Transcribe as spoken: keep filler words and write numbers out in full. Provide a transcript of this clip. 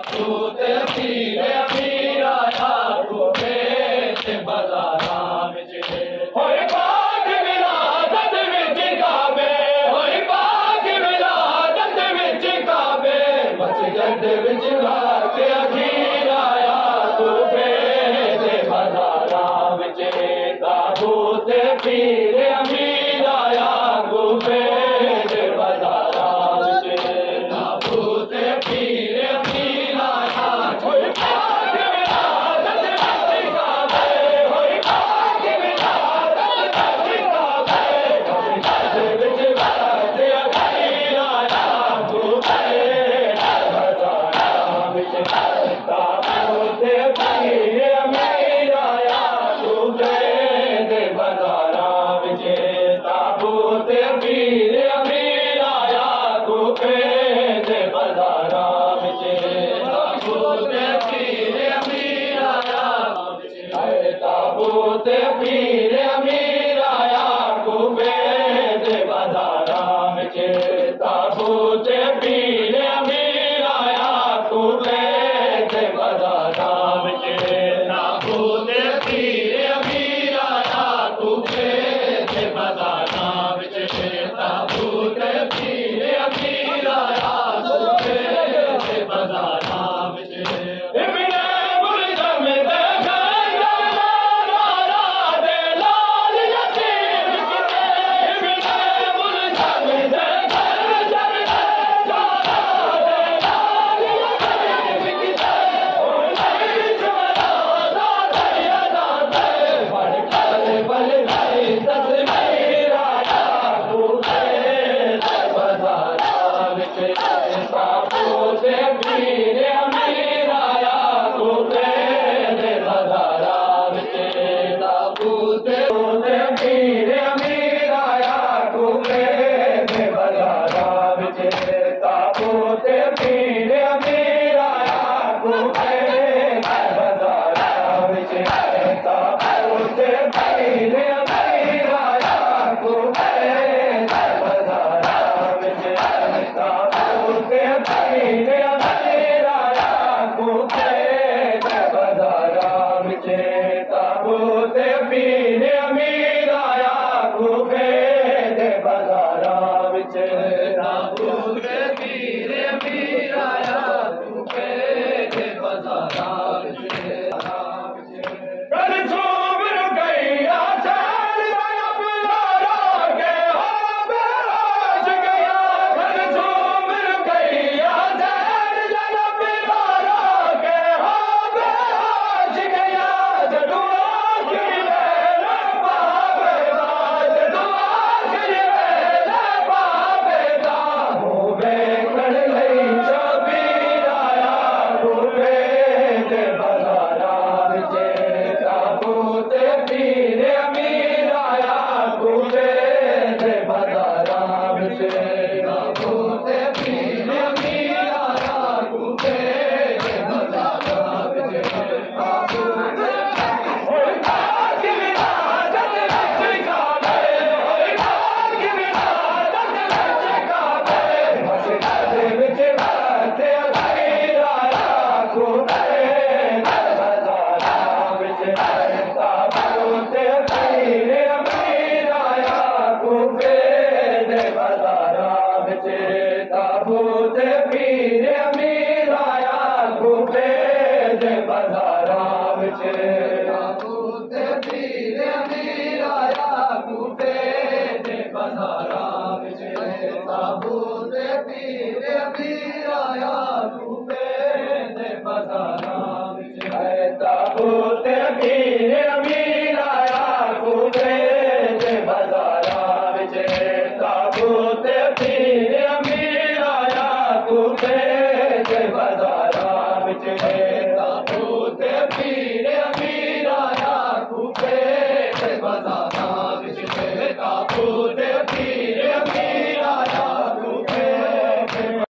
ताबूत पीर अमीर आया कूफे ते बाज़ारां विच होए पाक विलादत विच काबे होए पाक विलादत विच काबे मस्जिद विच रात अखीर आया कूफे ते बाज़ारां विच ताबूत पीर अमीर आया कूफे ते बाज़ारां विच ताबूत पीर अमीर आया होए पाक विलादत विच काबे होए पाक विलादत विच काबे मस्जिद विच रात अखीर आया कूफे ते बाज़ारां विच ताबूत पीर अमीर आया कूफे ते बाज़ारां विच ताबूत पीर अमीर आया कूफे ते बाज़ारां विच ताबूत पीर अमीर आया हाय ताबूत पीर अमीर आया कूफे ते बाज़ारां विच ताबूत पीर अमीर आया कूफे ते बाज़ारां विच ताबूत पीर अमीर आया कूफे ते बाज़ारां विच ताबूत पीर अमीर आया कूफे ते बाज़ारां विच इब्ने मुल्ज़म दे घर नारा दे लाल यतीम किते इब्ने मुल्ज़म दे घर नारा दे लाल यतीम किते ओ नहीं जवाना दरिया दाते बड़ कल बल नहीं तस्वीर आया कूफे ते बाज़ारां विच ताबूत पीर अमीर आया कूफे ते बाज़ारां विच ताबूत पीर अमीर आया कूफे ते बाज़ारां विच ताबूत पीर अमीर आया कूफे ते बाज़ारां विच ताबूत पीर अमीर आया कूफे ते बाज़ारां विच ताबूत पीर अमीर आया कूफे ते बाज़ारां विच ताबूत पीर अमीर आया कूफे ते बाज़ारां विच ताबूत पीर अमीर आया कूफे ते बाज़ारां विच कल सूबर गया चैन रब लारा के हो बेहोश गया कल सूबर गया चैन रब लारा के हो बेहोश गया जदू आखिरी वेला पावेदा जदू आखिरी वेला पावेदा मुँह वेखण लई शबीर आया कूफे ते बाज़ारां विच ताबूत पीर अमीर आया कूफे ते बाज़ारां विच ताबूत पीर अमीर आया कूफे ते बाज़ारां विच ताबूत होए पाक विलादत विच काबे होए पाक विलादत विच काबे मस्जिद विच रात अखीर आया कूफे ते बाज़ारां विच ताबूत पीर अमीर आया कूफे ते बाज़ारां विच ताबूत पीर अमीर आया कूफे ते बाज़ारां विच ताबूत पीर अमीर आया कूफे ते बाज़ारां विच ताबूत पीर